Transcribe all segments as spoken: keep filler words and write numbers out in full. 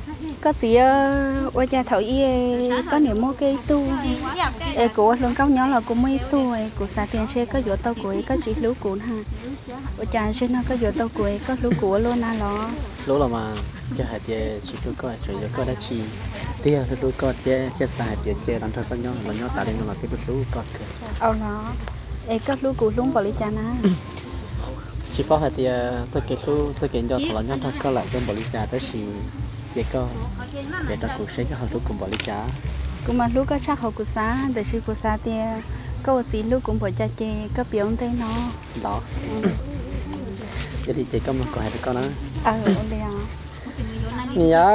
có gì ở nhà thầu y có niệm mua cây tu ê của lần cao nhỏ là của mấy tuổi của xã tiền xe có chỗ tàu cuối có chỉ lúa cuốn ha ở nhà trên nó có chỗ tàu cuối có lúa của luôn à nó lúa là mà cho hai tia chỉ lúa coi rồi có đã chi tia lúa coi tia tia xài tia tia làm thôi con nhỏ là nhỏ tại đây nó là cái lúa coi ao nó ê có lúa của luôn vào lý cha na chỉ có hai tia sẽ kết lúa sẽ kết cho thằng là nhỏ thôi có lại trong bảo lý cha tới xì chỉ có để cho cuộc sống họ lúc cùng bảo lý cha cũng mà lúc có chắc họ của xã để sư của xã thì có gì lúc cũng phải cha chê có biểu thế nó đó jadi chỉ có một câu hỏi con đó ờ dạ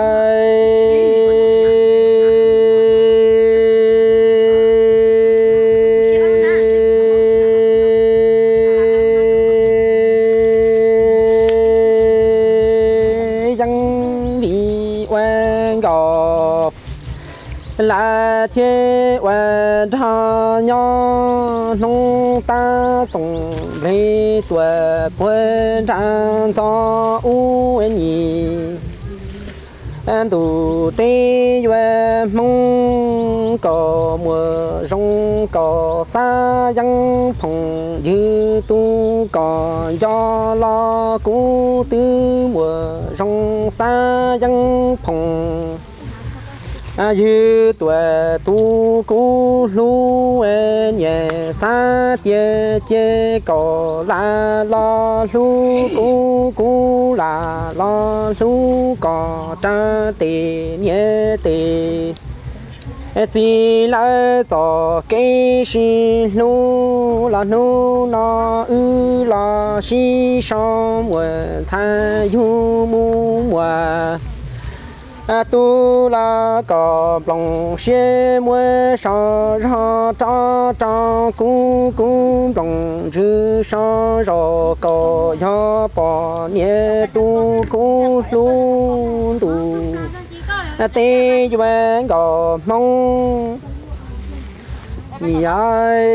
là thiên quan thọ nhau nông ta tổng lấy tuổi quân trang cho u nhị an tu tây yuan mong có mùa rong có xa yang phong như tu có do lo cú tư mùa rong xa yang phong à như tuổi tu cú lu nhẹ sa tia tia có la lo lu cú cú la lo lu có cha tì nhẹ tì chỉ là cho cái gì lu là lu nó ư là si sao mùa thay du mùa mùa à tu là có lòng xe mua sao ra cha cha cú cú lòng chữ sao rồi có cho bỏ nhẹ tu cú luôn tu à tê cho bạn có mong gì ai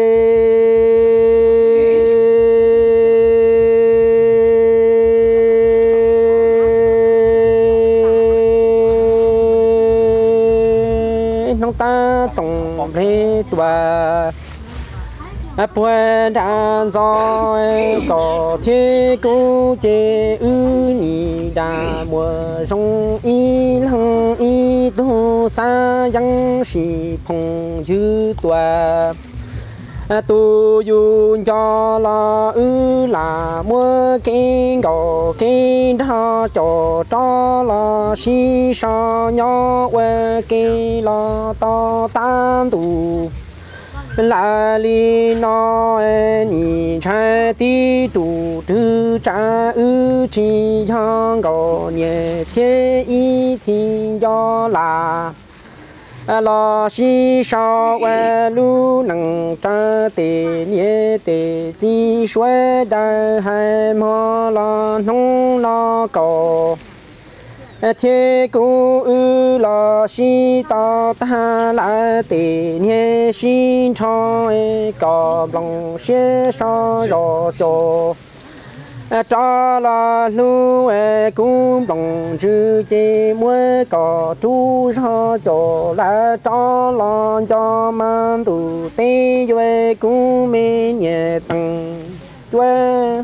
ta tổng rê tòa buồn đàn giỏi có thế cố chế ư nhị đà mùa rong y lăng y tu sa yang sĩ phong dư tòa tu yun cho la ư là mua kinh gò kinh đa cho cho la si sa nhỏ quê kinh la ta tan tu la li no ni chai ti tu tu cha ư chi yang gò nhẹ chế y thiên do là lo si sao quê lu nằng cha tề nhẹ tề chi xuế đại hai mò lo nông lo cầu thế cú ư lo si ta ta lại tề nhẹ xin cho có lòng xe sao rồi cho cha là lu e cũng lòng chữ chế mới có chú cho cho là cha là cho man tu tê về cũng mê nhẹ tăng quê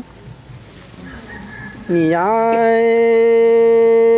nhị ai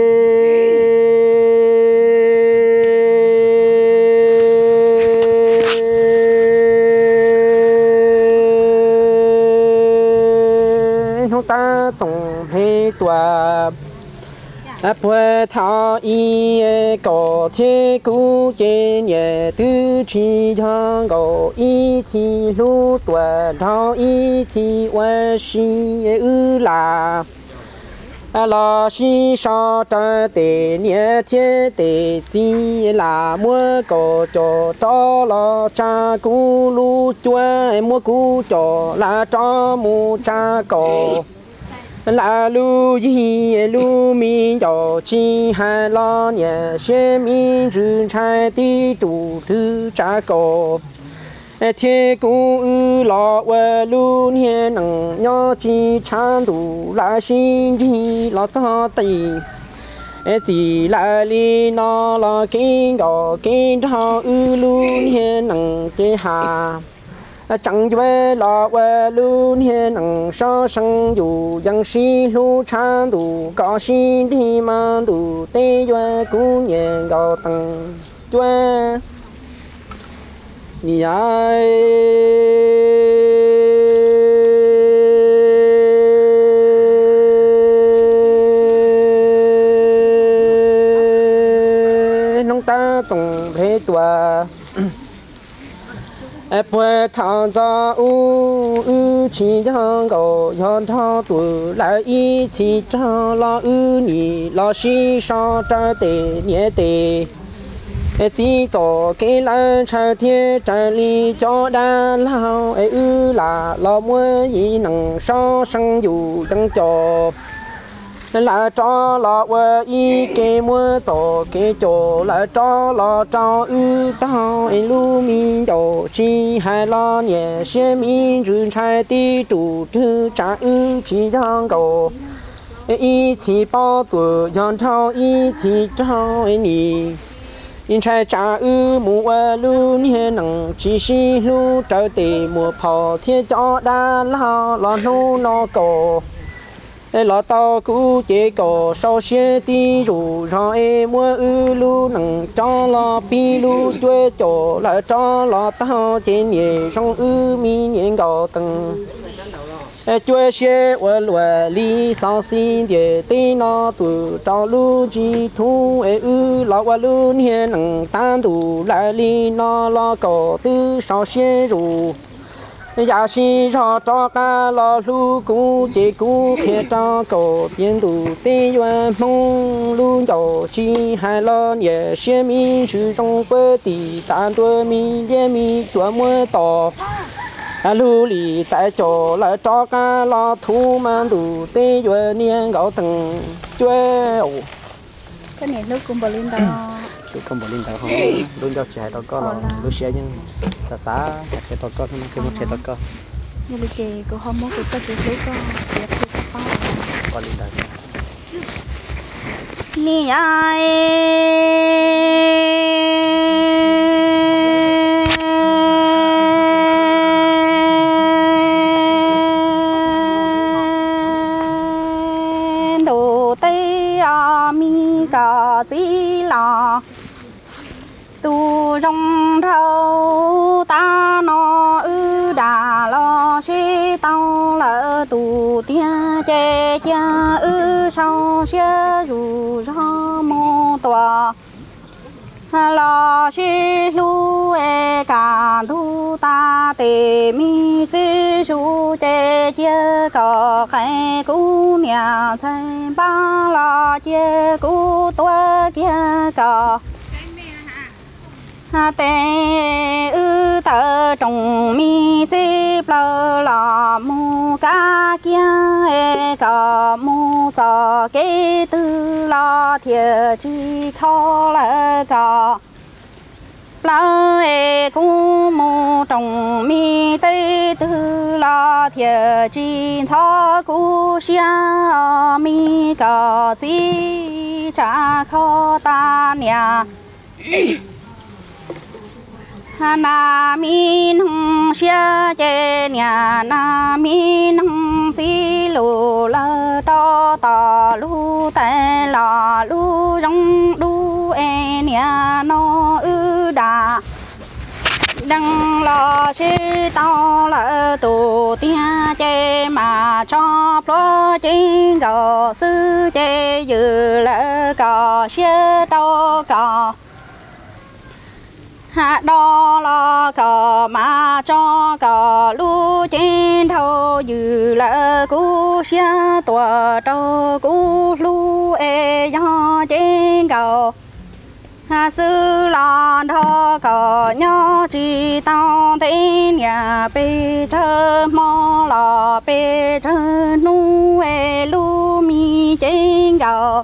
ta tổng hệ tòa bữa thọ y có thể cứu chế nhẹ tư chi thang có y chi lu tòa thọ y chi quan si ư là là si sa tra tề nhẹ thiết tề chi là mua có cho cho là cha cú lu chua mua cú cho là cho mu cha có là lu yi lu mi cho chi hai lo nhẹ xe mi rư trai ti tu thứ cha có thế cú lo về lu hiền nằng nhỏ chi chan tu là xin chi lo cho tay chỉ là li nó là kinh gò kinh cho ư luôn hiền nặng chế hà chẳng về lo về luôn hiền nặng so sánh dù yang si lu chan đủ có si đi mà đủ tê về cũng nhẹ gò tăng về nhảy ta tổng thế tòa ép quê thằng già u u chỉ cho cậu cho thằng tuổi lại ý chỉ cho lo ư nhị lo xí sao trái tệ nhẹ tệ chỉ cho cái lá trái thiên trái ly cho đa lao ư là lo mua gì nằng so sang dù chẳng cho là cho là vợ y cái mua cho cái chỗ là cho là cho ư tao em lu mi cho chi hai lo nhẹ xe mi rừng trái đi chủ trừ trả ư chỉ trong cầu y chỉ bao tuổi yon thao y chỉ cho em nhỉ in trái trả ư mua lu nhẹ nặng chỉ xí lu trở tề mua phò thiên cho đa lo lo nu nó cầu lọ tao cú chế cổ sau xe đi rủ cho em mua ư lu nặng cho lọ pi lu chơi chỗ lại cho lọ tao trên nhẹ trong ư mi nhện gò từng chơi xe ở lúa li sau xin để tên nó từ cho lu chỉ thu ư lọ qua lu hiền nặng tan đủ lại li nó lọ cổ tư sau xe rủ giá sĩ cho cho cá lo lu cú chế cú kia cho cổ tiền đủ tê yuan mong lu dầu chi hai lo nhẹ xe mi sử trong quê tỷ tàn tuổi mi liên mi tuổi mua tỏ lu lì tại chỗ lại cho cá lo thu mang đủ tê yuan niên gạo từng chơi cái này nước cũng bờ lên đó tụi con bỏ lên tàu không luôn cho trẻ tao có là lúc xe nhưng xa xa trẻ tao có không cái một trẻ tao có như bây giờ cô không muốn cô ta chỉ thấy con đẹp thì có con lên tàu nè ai đồ tây à mi cả gì là tu trong thâu ta nó ư đà lo suy tao là tu tia che cha ư sau xe rủ ra mô tòa lo suy lu e cả tu ta tề mi sư su che che có khai cú nhà xây ba lo che cú tua kia có tê ư tờ trồng mi xí plơ lò mu cá kia e cò mu cho cái tư lo thiệt chi khó lỡ cò plơ e cu mu trồng mi tê tư lo thiệt chi cho cu xia mi cò chi trả khó ta nhà na mi nông xia che nhà na mi nông xí lù lơ to to lu tè lò lu rong lu e nhà nó ư đà đăng lo xí to lơ tù tia che mà cho plo chi gò sư che dư lơ cò xia to cò hạ đo lo cò mà cho cò lu trên thâu dư lỡ cú xia tua trâu cú lu e do trên cầu hạ sư lo thọ cò nhỏ chỉ tao thấy nhà bê trơ mò lò bê trơ nu e lu mi trên cầu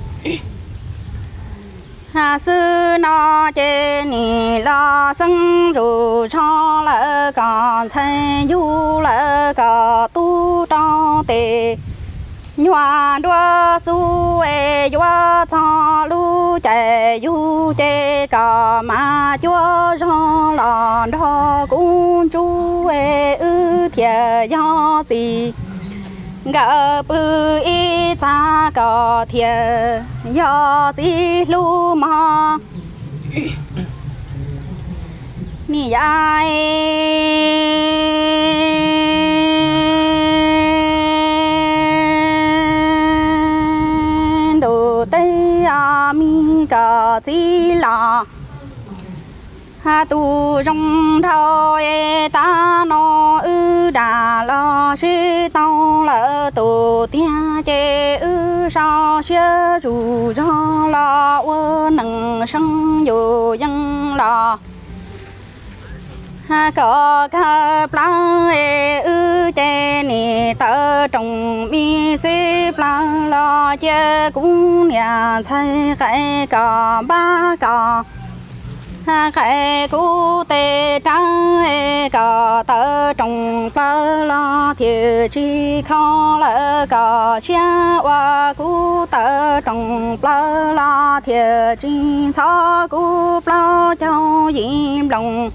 hà sư nó trên nì lo sân rù cho lỡ còn xây du lỡ có tu cho tề nhòa đua su e nhòa cho lu chạy du chạy cả mà chúa rong lòn đó cũng chú e ư thiệt do gì gặp bự ít ta có thiệt do gì lu mà nì ai đồ tây à mi cả gì là ha tu trong thao e ta nó ư đà lo sĩ tao lỡ tu tia chế ư sao xưa dù cho lo ơ nâng sân dù dân lo ha có cả plang e ư chế nì tơ trong mi sĩ plang lo chế cũng nhà xây cái cả ba cả ha khai cú tê trắng e cò tơ trồng plơ lo thiệt chi khó lỡ cò chia qua cú tơ trồng plơ lo thiệt chi xó cú plơ châu diêm lòng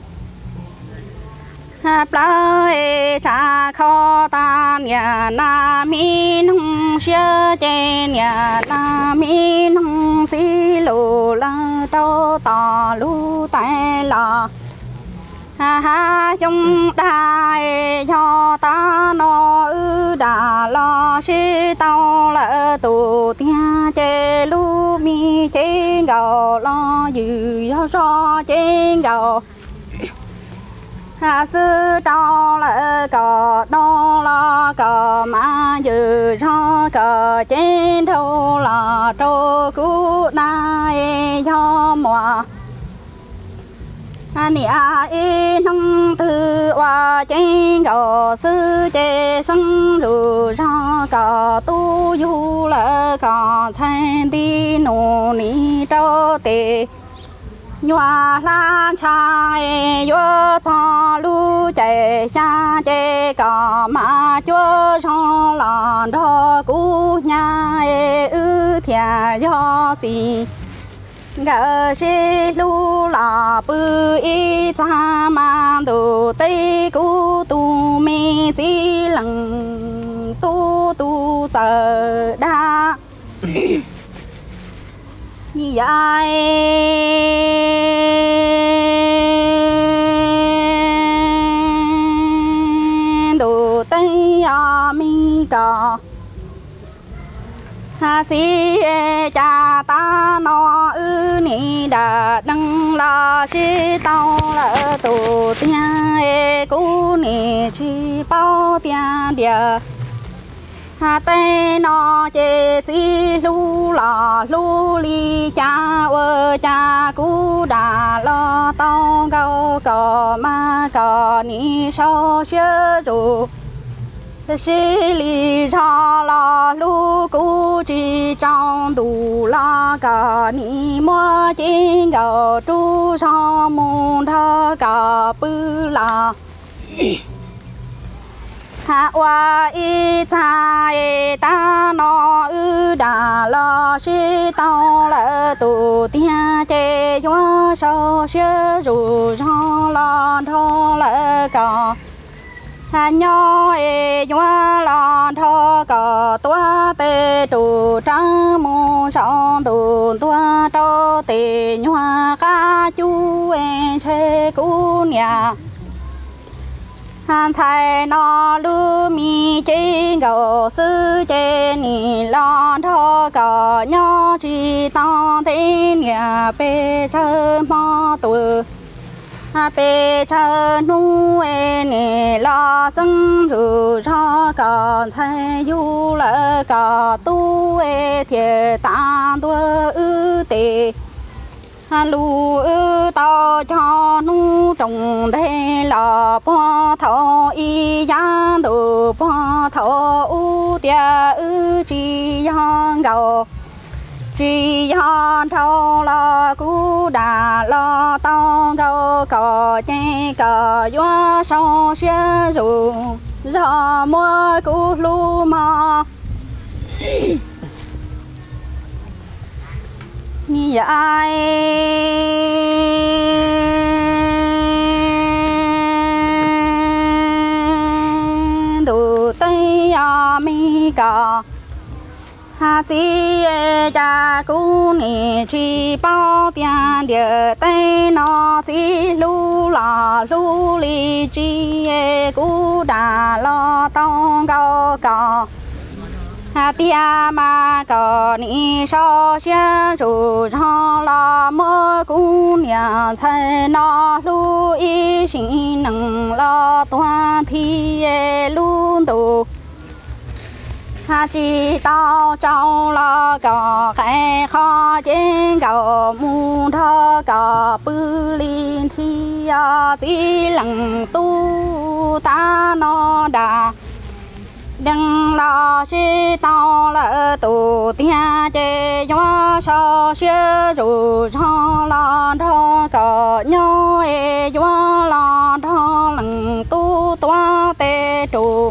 ha plơ e cha khó ta nhà na mi nông xia trên nhà na mi nông xí lù la trâu tò lu tay lò ha ha trong đài cho ta nó ư đà lo sĩ tao lỡ tù tia chê lu mi trên gầu lo dư do cho trên gầu ha sư đau lỡ cò đau lo cò mà dư cho cò trên đâu là trâu cú nai cho mùa nè ai nông thư qua trên gò sư chê sân rù cho cò tu du lỡ cò thanh đi nụ ni trâu tê nhòa lan trai nhua cho lu chạy xa chạy cò mà chúa cho lòn đó cú nhà ư thiệt do gì gỡ xe lu là bự ít cha mà đồ tây cú tu mê chỉ lần tu tu giờ đa như vậy đồ tây à mi cả ha si cha ta nó ư ni đã đăng la si tao lỡ tổ tia cú ni chi bao tia địa ha tây nó chê chi lu lò lu li cha ơ cha cú đà lo tao gao cò ma cò ni sao xưa ru xí li cha la lu cú chi trong đủ la cò ni mua trên gầu chu sao môn thơ cò bự la ha wa i cha e ta no ư đà lo sĩ tao lỡ tù tia chê chúa sao xưa rù cho lo thô lỡ cò ha nho e chúa lo thô cò tua tê tù trắng mô song tù tua trô tê nhoa ca chú e chê cú nhà han sai nó lu mi trên gầu sư trên nì lon thô cò nhỏ chi to thế nhà bê chơ mò tù ha bê chơ nu e nì lo sưng rù cho cò thay du lỡ cò tu e thiệt ta tua ư tê ha lu ư to cho nu trồng thế lò po thọ y giang đồ po thọ u tia ư chi giang gầu chi giang thọ lo cú đà lo to gầu cò chê cò gió sao xia ru gió mua cú lu mò ni ai đồ tây à mi cả ha chỉ cha cú nè chỉ bao tiền địa tây nó chỉ lu là lu li chỉ cú đà lo tông cao cao ha tia mà có ni so xe chủ cho là mơ cú nhà thay nó lu y sinh năng lo toàn thi luôn đủ ha chỉ tao trong lo có cái khó trên cầu mu thọ có bự linh thi chỉ lăng tu ta nó đã đừng lo chỉ tao là tu tia chế cho sao xưa rồi cho lo thọ có nhau e cho lo thọ lăng tu toa tê trụ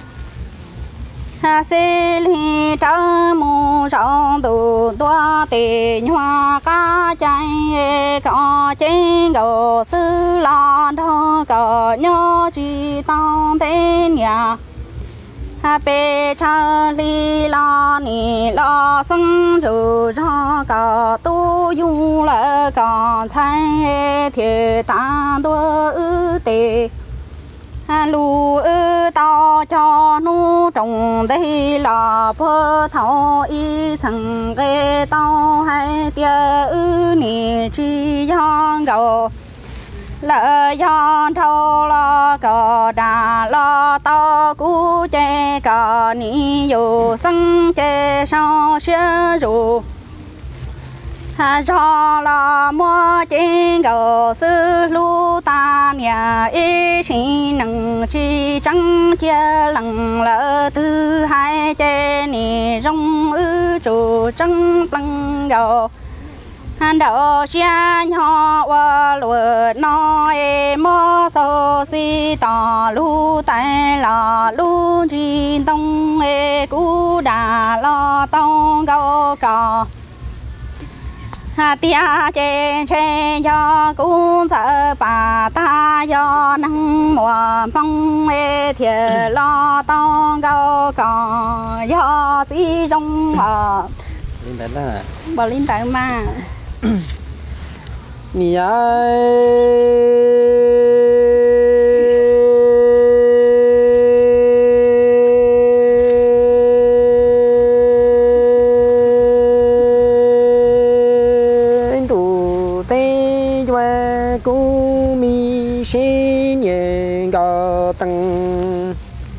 ha xí li trơ mu trong tu toa tê hoa cá chay có trên cầu sư lo thọ có nhau chỉ tao tên nhà ha bê cha li lo ni lo sung ru cho có tu dung là có thay thiệt ta đua ư tê ha lu ư tao cho nu trồng đây là phơ thọ y chẳng ghê tao hay tia ư ni chi yang gầu lỡ do thâu lo cờ đà lo to cú chê cờ ni dù sân chê sao xưa dù ha cho lo mua trên cầu sư lu ta nhà y sinh năng chi trắng chia lằng lỡ thứ hai chê ni rong ư trụ trắng tăng cầu han đậu xia nhỏ qua lúa nói mơ sâu si tỏ lu tay lò lu chi tông e cú đà lo tông cao cò ha tia chê chê cho cú sợ bà ta do năng mùa phong e thiệt lo tông cao cò do tí trong ở linh tới là bờ linh tới mà mi ai anh tụ tê cho cô mi xin nhẹ gà tăng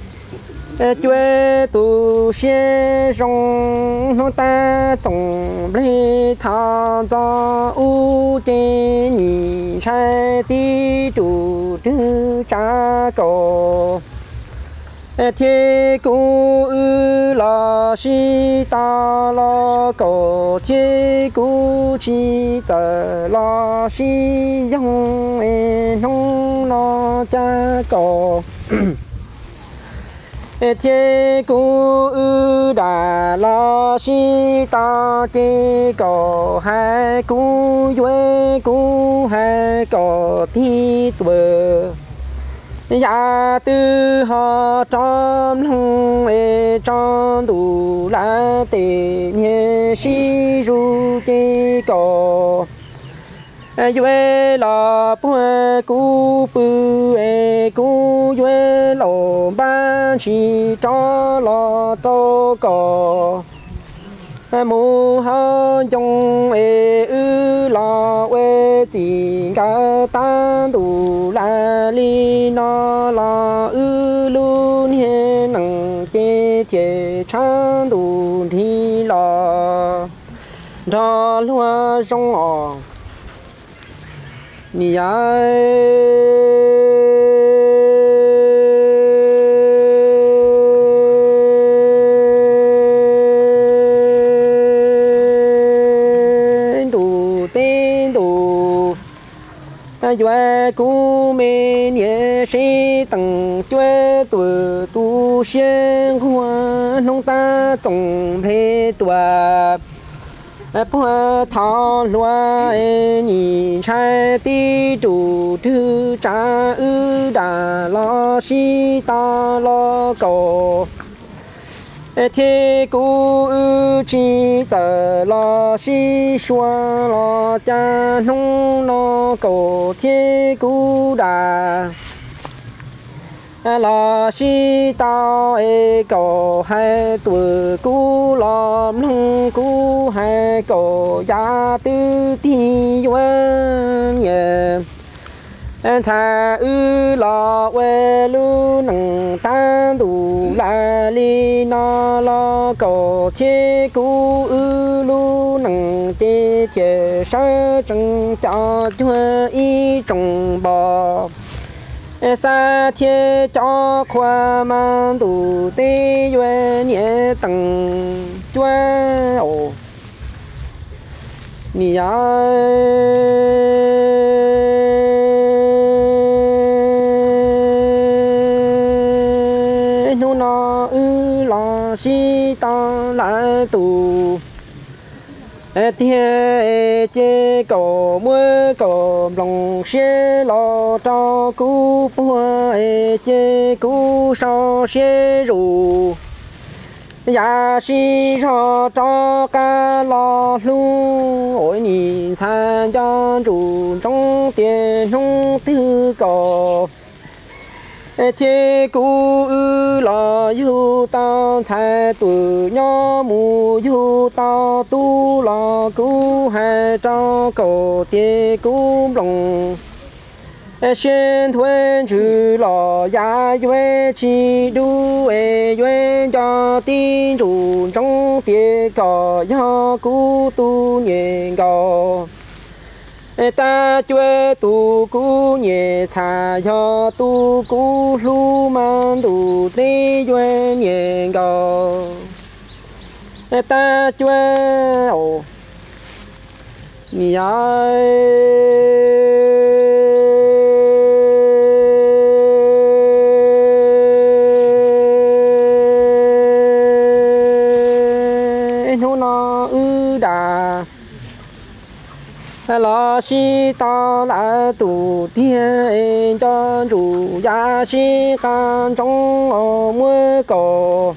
chúa tu xe rong nó ta tổng lê thọ do u chế nhị sai tí chủ trư cha cổ thế cô ư là si ta la cổ thế cô chi giờ la si dòng e nông lo cha cổ thế cô ư đà la si ta chế cổ hai cô duy cô hai cổ thi bờ ya tư họ trong lòng e trong đủ la tề nhẹ si ru chế cổ duy là bùa cú bù e cú duy lò ban chỉ cho lò tô cò mu ha trong e ư la we chỉ cả tan đủ la li nó la ư lu hiền năng chế chế chan đủ thi la ra lúa trong ọ ni ai doa cú mê nhẹ sĩ tầng chuê tuổi tu xuyên hoa nông ta trồng thế tua bữa thọ loa nhìn trái ti chủ thư trả ư đà lo si ta lo cầu thế cú ư chi giờ lo si xóa lo cha nông lo cầu thế cú đà là si ta e cầu hai tuổi cú lom nông cú hai cầu gia tư ti quan nhẹ cha ư lo quê lu nằng tan đủ la li na lo cầu thế cú ư lu nằng tê chè sa trăng cho chua y trồng bò sa thiên cho khoa mang đủ tê duyên nhẹ tầng chua ồ nì ya nu na ư la si ta la tu thiên chế cầu mưa cầu lòng xe lo cho cú bùa chế cú sao xe rù ya si cho cho ca lo lu ôi nhìn sang cho rù trong tiền không tư cầu chế cú ư lo yu tao sai tu nhỏ mu yu tao tu lo cú hai cho cầu chế cú lòng xuyên thuần chữ lo ya yue chi du e yue cho tin chủ trong tiền cầu ya cú tu nhện cầu ta chơi tu cú nhẹ cha cho tu cú lu man tu tê chơi nhẹ gò ta chơi ồ nhỉ nó nó ư đà la si ta la tu thiên cho chủ ya si can trong ở mưa cầu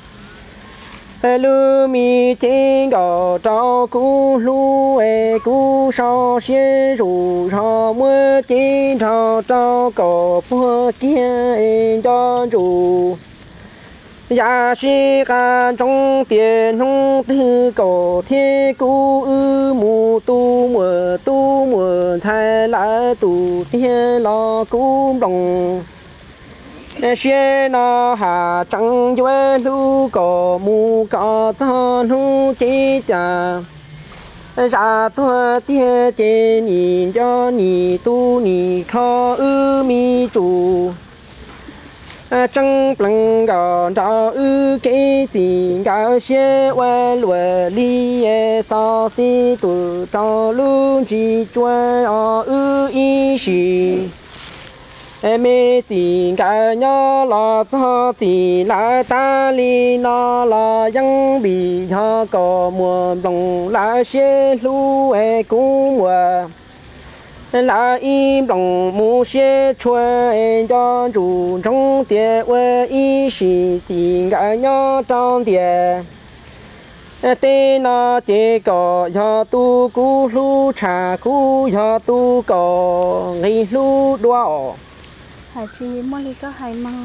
lu mi trên cầu cho cú lu e cú sao xie rủ cho mưa trên cho cho cầu mưa kia cho chủ ya si can trong tiền không tư cầu thiên cú ư mu tu mùa tu mùa sai lại tu thiên lo cú lòng xuyên na hà trăng quê lu cầu mu cọ cho nu chỉ cha ra thua thiên trên nhìn cho nhị tu nhị khó ư mi chủ trăng plăng gò đào ư cái gì gạo xe qua lúa li sao si tu trao luôn chỉ chuyên ở ư y sĩ mẹ gì gạo nhỏ là cho gì là ta li nó là yang bị cho có mùa lòng là xe lu e cũng mùa là im lòng mu xe chuan cho chủ trong tiền quê y sĩ chỉ gạo nhỏ trong tiền tên nó chỉ có cho tu cú lu trà cú cho tu có ngày lu đua hả chị mua ly có hay mà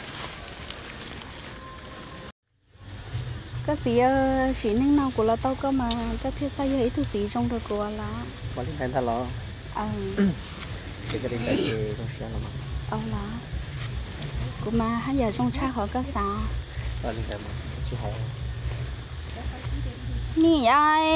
cái gì xí nên nào của là tao có mà cái thiết sai ấy thứ gì trong đó của là mà liên hệ thằng lo ờ cái cái liên hệ trong xe là mà ờ là của mà hay giờ trong cha họ có sao ờ liên hệ mà chú hỏi nè ai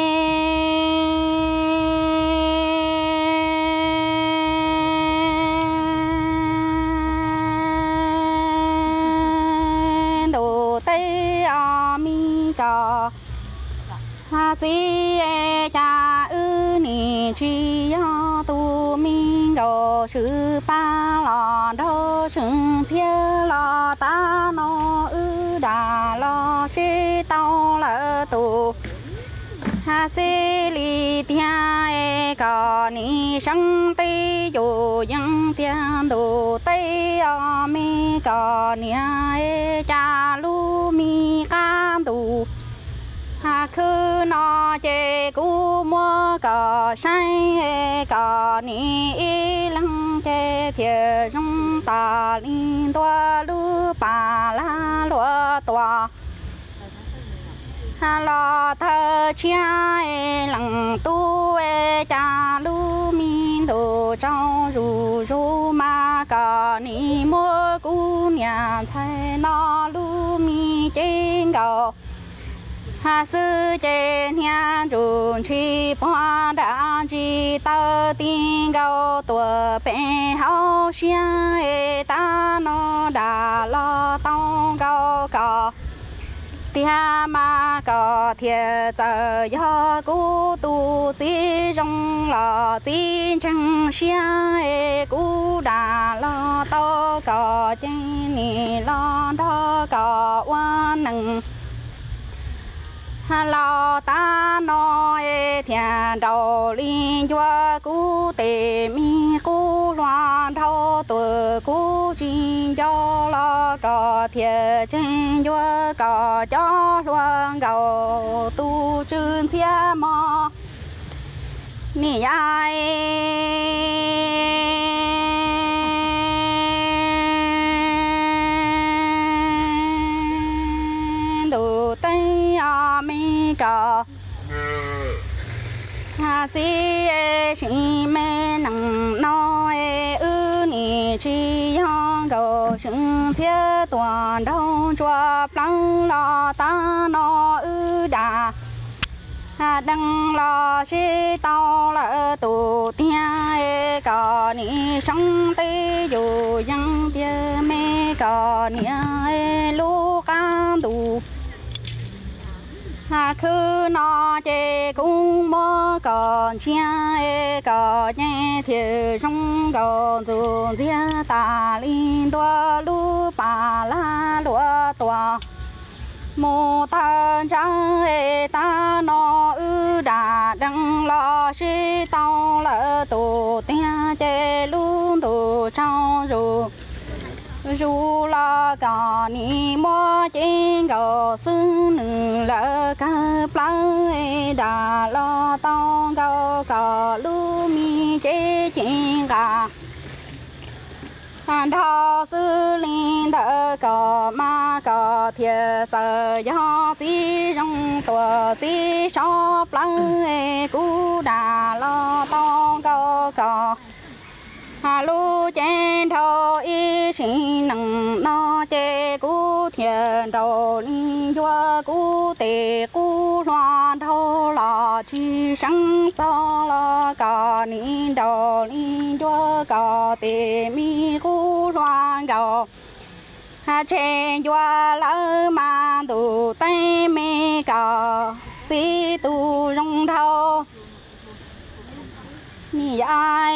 ha si cha ư ni chi yo tu mi go sư pa lo đô sư xia lo ta no ư đà lo sĩ tao lỡ tù ha sĩ li tia e có ni sang tây dù yang tiang đồ tây ở mi có ni e cha lu mi cam tù ha khứ nó chê cú mua cỏ say cỏ ni lăng chê thiệt trong ta linh toa lu pa la lúa toa ha lo thơ chia lăng tu cha lu min đồ trong ru ru ma cỏ ni mua cú nhà thay nó lu mi trên gò ha sư trên nhà trùn chi hoa đã chi tơ tiên gạo tuổi bé hậu xia ta nó đã lo tông gạo cỏ tia mà cỏ thiệt giờ do cú tu chỉ trong lò chỉ chẳng xia cú đã lo tao cỏ trên nì lo đó cỏ hoa nằng lo ta nói thiền đầu liên cho cú tề mi cú loan thâu tuổi cú chín cho lo có thiệt trên cho có cho loan gạo tu trơn xia mò nỉ ai đồ tây à mi cả ha chi chi mê nằng nói ư nỉ chi hong cầu sừng xia toàn đông chua plăng lo ta nó ư đà ha đăng lo chi tao lỡ tù tia có nỉ sông tây dù yang tia mê có nỉ lu cam tù ha khứ nó chê cũng mơ còn chia có nhẹ thiệt trong còn dù dia ta linh tua lu pa la lúa tua mô ta trắng ta nó ư đà đăng lo sĩ tao lỡ tổ tia chê luôn tổ trong dù dù là cả ni mò trên gò xương nương lỡ cả plei đà lo tao gò cả lu mi chế trên gà han thao sư linh thở cò ma cò thiệt giờ do chỉ trong tuổi chỉ cho plei cú đà lo tao gò cò hà lu trên thâu y sinh nằng nó chê cú thiền đầu linh chúa cú tề cú loan thâu lò chi sáng cho lo cò nín đầu linh chúa cò tề mi cú loan gạo hà trên chúa lỡ mà tụ tay mi cò si tu rong thâu nì ai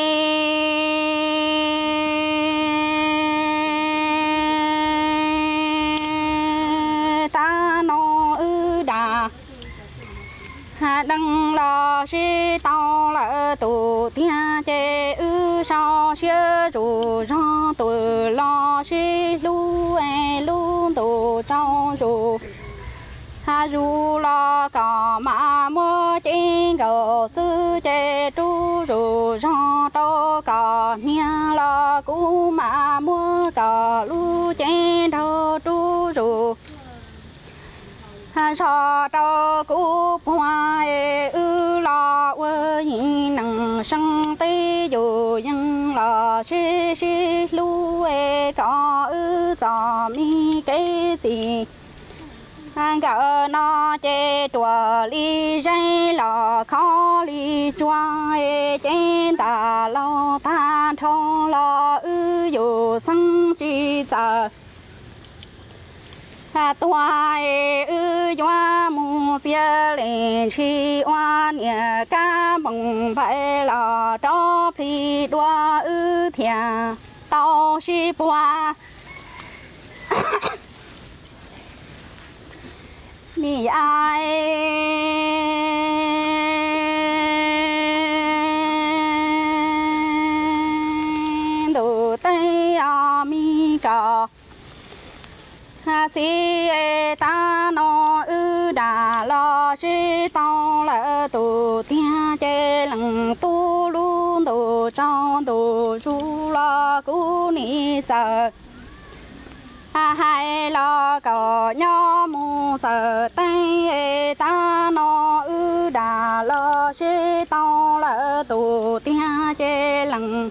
ta nó ư đà ha đăng lo sĩ tao lỡ tụ tia chê ư sao xưa rủ cho tuổi lo sĩ lu e lu tụ trong rủ ha ru lo cỏ mà mua trên gò sư chê tru ru cho to cỏ nia lo cú mà mua cỏ lu trên đầu tru ru ha cho to cú hoa ư lo ơ yin nằng sang tây dù yang lo xí xí lu e cỏ ư cho mi cái gì anh cỡ nó chê chùa li dây lò khó li chua trên ta lo ta thong lo ư dù sang chi giờ ha toa ư doa mu chia lên chi oan nhẹ ca bằng phải lò cho phi đoa ư thia tao shi qua nì ai đồ tây à mi cả ha chi ta nó ư đà lo chi tao là tu tia chê lăng tu lu tu trong tu chu lo cú ni giờ ha hai lo có nhỏ mu giờ tây ta nó ư đà lo chi tao là tu tia chê lăng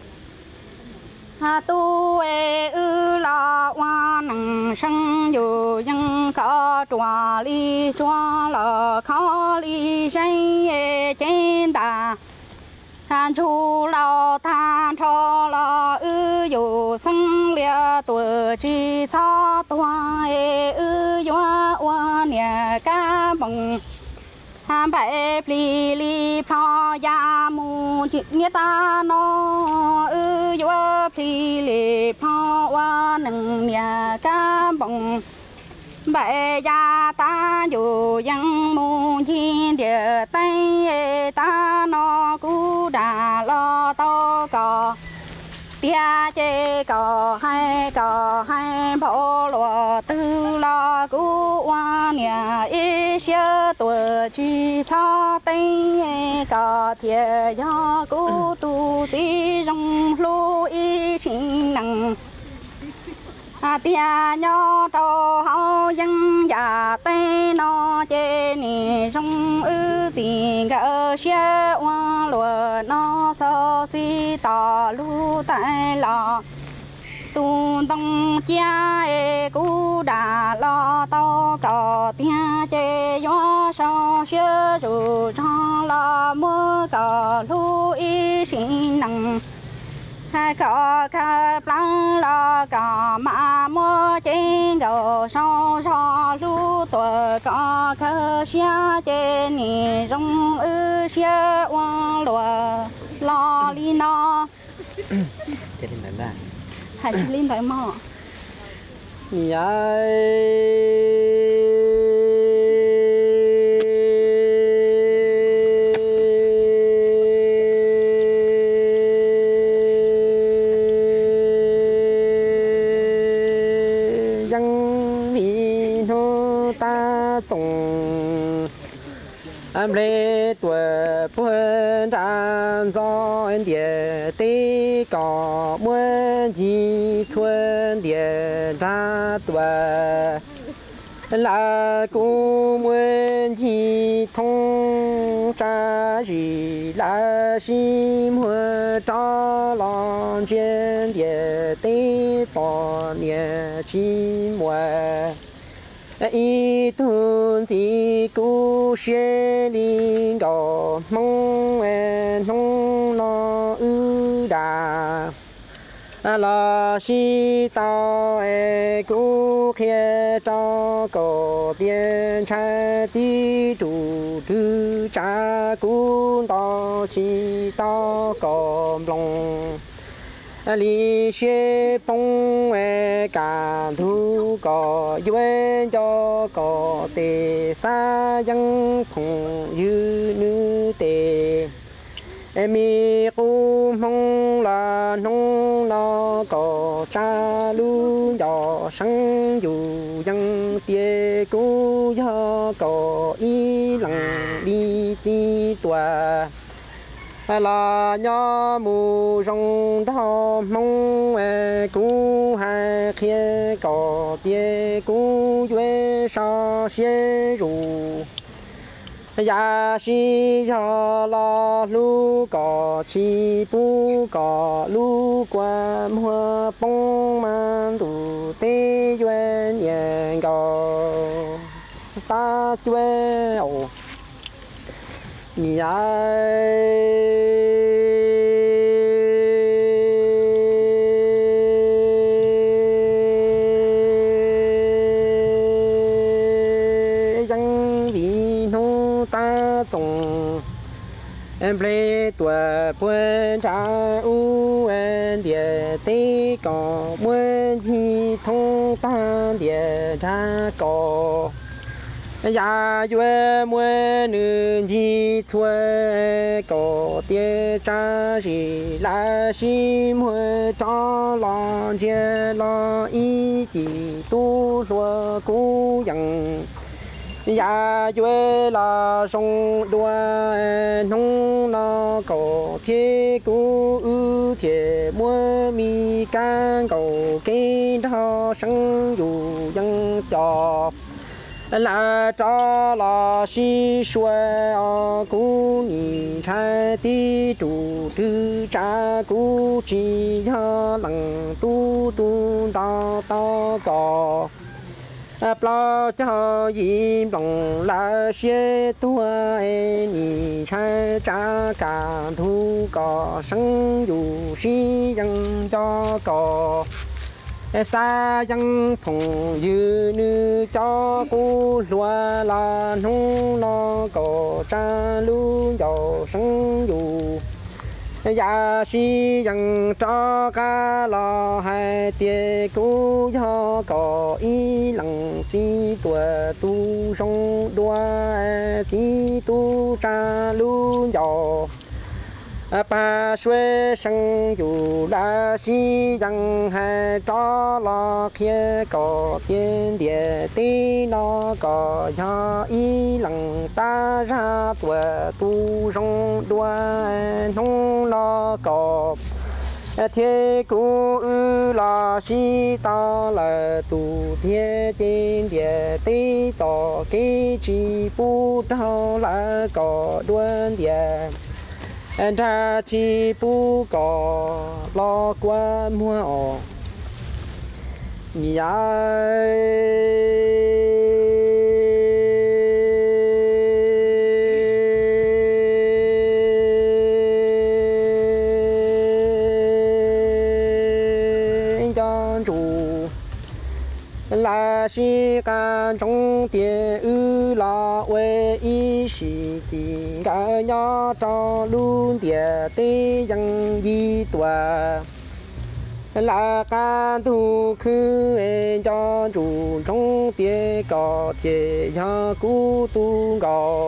ha tu e ư la hoa năng sang dù dân có tròa li tròa lò khó li dây e trên đà han chu lao than cho lo ư dù sang lia tuổi chi cho tua e ư hoa hoa nhà ca bằng ham phải pli li pho ya mu nghĩa ta nó ư yo pli li pho wa nâng nhà ca bồng bệ ya ta dù yang mu chi địa tây ta nó cú đà lo to cò tia chê cò hai cò hai bộ lúa tư lo cú hoa nhà ít xưa tuổi chi cho tây cò thiệt do cú tu chỉ trong lúa ít chính năng à tia nhỏ tàu hậu dân già tây nó chê nì trong ư gì gỡ xe hoa lúa nó sơ si tỏ lu tại lò tu tông cha e cú đà lo to cò tia chê gió so xe dù cho lo mưa cò lu y xin năng hai cò cà plăng lo cò mà mua trên đầu sau sau lu tuổi cò cà xia trên nì rong ư xia quang lúa lo li no cái gì nữa là hai chục linh tới mỏ mì em lê tuổi buôn đàn gió em địa tê có muốn gì xuân địa ra tuổi là cũng muốn gì thông ra gì là gì muốn cho lòng trên địa tê bỏ nhẹ chi mùa ý tuân chỉ cố sẽ linh có mong em không lo ưu đà là si tao em cố kia cho có tiền trái đi đủ thứ trả cũng đó chỉ tao có lòng lý xe bông e cả thu có duyên cho có tề xa dân phong như nữ tề em mi cô mong là nông lo có cha luôn đó sáng dù dân tề cô cho có ý lặng đi chi tòa là nhỏ mù rong đó mong e cú hai kia có tia cú duy sa xe rù ya si cho la lu có chi bu có lu qua mua bông man đủ tê duyên nhẹ có ta chơi ồ nhà dân vì nô ta trồng em plei tuổi buôn trả u en địa tê có muốn chi thông ta địa ra có ya yue mue nữ nhi thuê có tia cha gì la si mue cho lo chia lo ý chỉ tu lúa cú yang ya yue la sông đua nông nó có thiết cú ư thiết mue mi can cầu cây đó生有yang cho là cho là si xuôi ở cú nhị trái tí chủ tư cha cú chỉ cho lăng tu tu ta ta cò bao cho im lòng là xe tua nhị trái cha cả thu cò生有si yang cho cò xa dân phùng dư nữ cho cô lúa là nông nó có cha lưu giàu sinh dù ya si dân cho cá lò hai tia cô cho có ý lăng chi tuổi tu sông đua chi tu cha lưu giàu ba xuê sinh dù là si dân hay cho lo kia có tiền địa tí nó có cho ý lăng ta ra tuổi tu rong đua nông nó có thế cú ư là si ta là tu thế tiền địa tí cho cái chi bu đâu là có đuôn địa anh ta chỉ bu có lo qua mua ổ nhà anh cho chủ là si can trong tiền ư là về ý sĩ tình cả nhỏ cho luôn tiền tê dân di tòa là can thu khứ cho chủ trong tiền có thể cho cú tu gò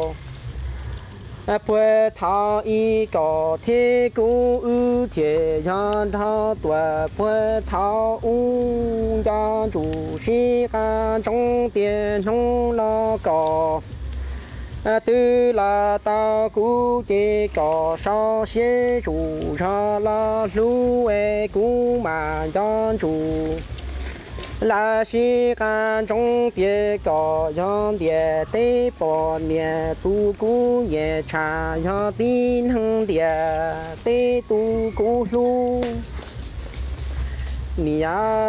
bữa thọ ý có thể cú ư thể cho thọ tuổi bữa thọ u cho chủ sĩ can trong tiền không lo có tư là ta cú chỉ có sao sẽ chủ cho là lưu ấy cú mà cho chủ là sĩ can trong tiền có cho tiền tế bỏ nhẹ tu cú nhẹ trả cho tin hăng tiền tế tu cú lưu nhẹ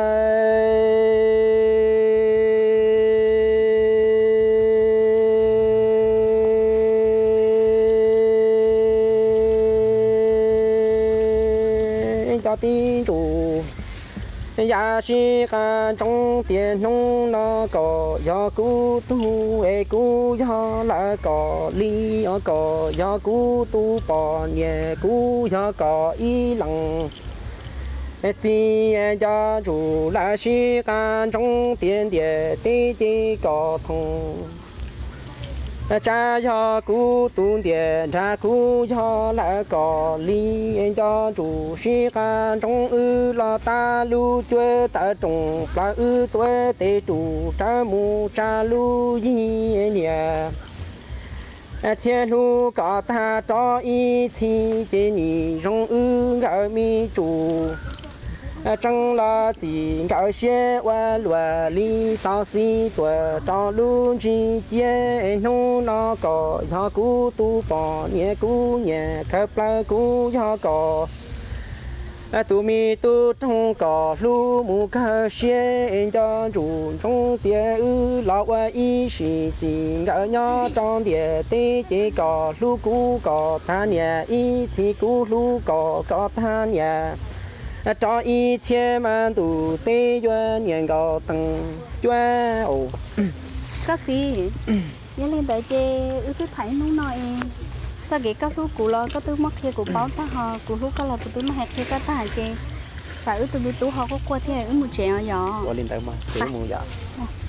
cho tin chủ ya si can trong tiền nông nó có do cú tu e cú do là có li ở có do cú tu bỏ nhẹ cú do có ý lặng chỉ cho chủ là si can trong tiền địa tí tí có thông cha cho cú tu tiền cha cú cho là có li cho chủ sĩ can trong ư là ta lưu chơi ta trồng là ư tuổi tê chủ cha mu cha lưu gì nhẹ thiên lu có ta cho ý chí chế nhị trong ư ngỡ mi chủ chẳng là chỉ搞些话罗里烧西多到路之间弄那个要古都把年古年可不古要个tu mi tu trong có lu mu cơ xe cho chủ trong địa ư lão qua ý sĩ chỉ ở nhỏ trong địa tê chỉ có lu cũ có tha nhà ý thì cũ lu có có tha nhà cho ý chế mà tu tê duyên nhận có tăng duyên ồ có gì nhớ lên tại chế ư cái phải nung nói sao cái các lúc cụ lo các thứ mất kia cụ báo ta họ cụ lúc các là tụi nó hẹn kia các ta hẹn kia phải ư tụi tụi họ có qua thế ư một trẻ nhỏ qua lên tới mà tụi một giờ